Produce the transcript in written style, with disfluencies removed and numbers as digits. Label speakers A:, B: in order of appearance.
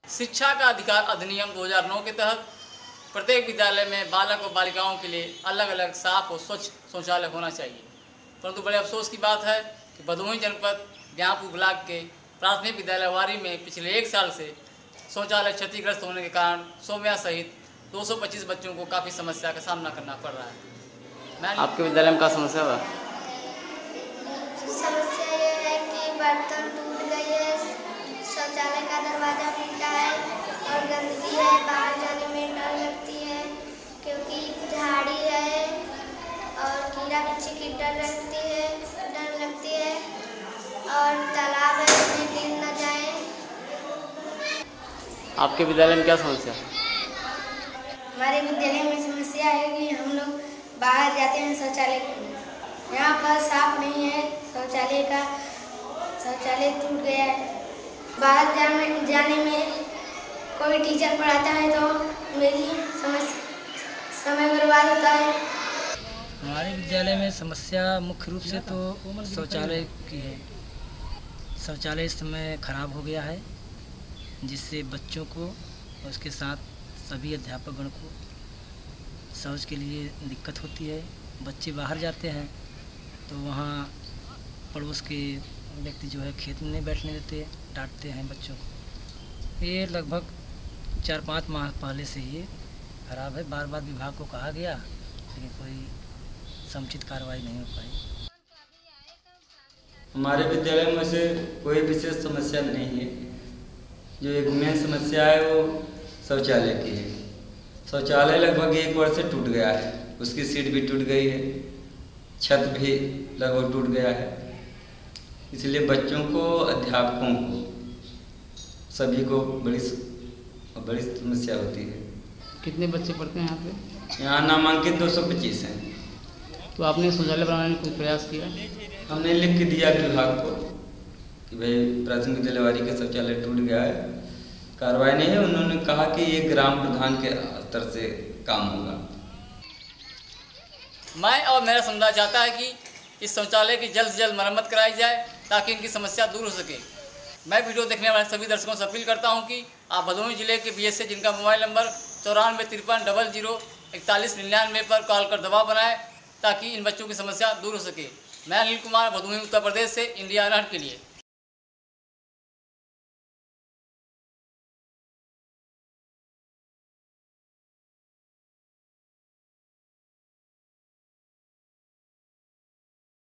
A: शिक्षा का अधिकार अधिनियम 2009 के तहत प्रत्येक विद्यालय में बालक और बालिकाओं के लिए अलग अलग साफ और स्वच्छ शौचालय होना चाहिए। परंतु बड़े अफसोस की बात है कि भदोही जनपद ज्ञानपुर ब्लॉक के प्राथमिक विद्यालय वारी में पिछले 1 साल से शौचालय क्षतिग्रस्त होने के कारण सौम्या सहित 225 बच्चों को काफ़ी समस्या का सामना करना पड़ रहा है। आपके विद्यालय में क्या समस्या हुआ?
B: समस्या ये है कि बर्तन टूट गई है, शौचालय का दरवाजा फूटा है और गंदगी है। बाहर जाने में डर लगती है क्योंकि झाड़ी है और कीड़ा बिच्छी की डर लगती है और तालाब है, उसमें गिर न जाए।
A: आपके विद्यालय में क्या समस्या है?
B: हमारे विद्यालय में समस्या है कि हम लोग बाहर जाते हैं शौचालय करने, यहाँ पर साफ नहीं है, शौचालय टूट गया है। बाहर जाने में कोई टीचर पढ़ाता है तो मेरी समय बर्बाद होता है।
C: हमारे विद्यालय में समस्या मुख्य रूप से तो शौचालय की है। शौचालय इस समय खराब हो गया है, जिससे बच्चों को और उसके साथ सभी अध्यापकगण को शौच के लिए दिक्कत होती है। बच्चे बाहर जाते हैं तो वहाँ पड़ोस के व्यक्ति जो है खेत में नहीं बैठने देते, डांटते हैं बच्चों को। ये लगभग 4-5 माह पहले से ये खराब है। बार बार विभाग को कहा गया लेकिन कोई समुचित कार्रवाई नहीं हो पाई।
D: हमारे विद्यालय में से कोई विशेष समस्या नहीं है। जो एक मेन समस्या है वो शौचालय की है। शौचालय लगभग 1 वर्ष से टूट गया है, उसकी सीट भी टूट गई है, छत भी लगभग टूट गया है। इसलिए बच्चों को, अध्यापकों को, सभी को बड़ी समस्या होती है।
A: कितने बच्चे पढ़ते हैं यहाँ पे?
D: यहाँ नामांकित 225 हैं।
A: तो आपने शौचालय बनाने का कोई प्रयास किया?
D: हमने लिख के दिया विभाग को कि भाई प्राथमिक विद्यालय वारी का शौचालय टूट गया है, कार्रवाई नहीं है। उन्होंने कहा कि ये ग्राम प्रधान के स्तर से काम होगा।
A: मैं और मेरा समुदाय चाहता है कि इस शौचालय की जल्द से जल्द मरम्मत कराई जाए ताकि इनकी समस्या दूर हो सके। मैं वीडियो देखने वाले सभी दर्शकों से अपील करता हूं कि आप भदोही जिले के BSA जिनका मोबाइल नंबर 9453004199 पर कॉल कर दबाव बनाएं ताकि इन बच्चों की समस्या दूर हो सके। मैं अनिल कुमार, भदोही उत्तर प्रदेश से इंडिया अलर्ट के लिए।